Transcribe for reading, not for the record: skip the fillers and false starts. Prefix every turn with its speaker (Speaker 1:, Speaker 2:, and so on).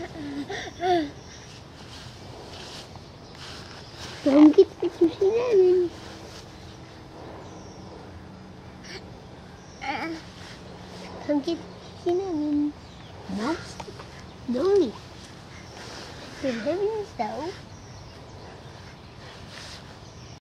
Speaker 1: Don't get the sushi namin. Don't get the sushi namin. No. No. You're having so.